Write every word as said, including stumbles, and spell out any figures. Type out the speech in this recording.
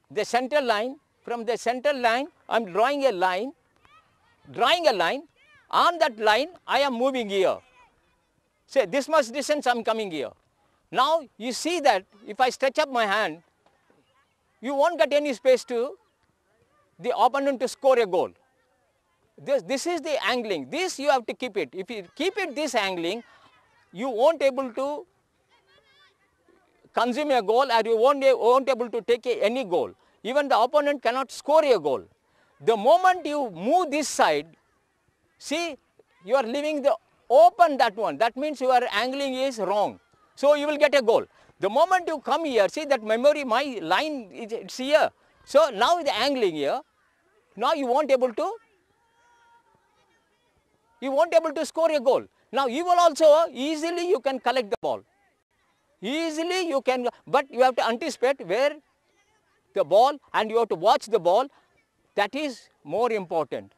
the center line. From the center line, I am drawing a line, drawing a line. On that line, I am moving here. Say, this much distance I am coming here. Now, you see that if I stretch up my hand, you won't get any space to the opponent to score a goal. This, this is the angling. This you have to keep it. If you keep it this angling, you won't able to consume a goal, or you won't, won't able to take a, any goal. Even the opponent cannot score a goal. The moment you move this side, see, you are leaving the open that one. That means your angling is wrong. So you will get a goal. The moment you come here, see that memory, my line is it's here. So now the angling here, now you won't able to, you won't able to score a goal. Now you will also easily you can collect the ball. Easily you can, but you have to anticipate where the ball, and you have to watch the ball. That is more important.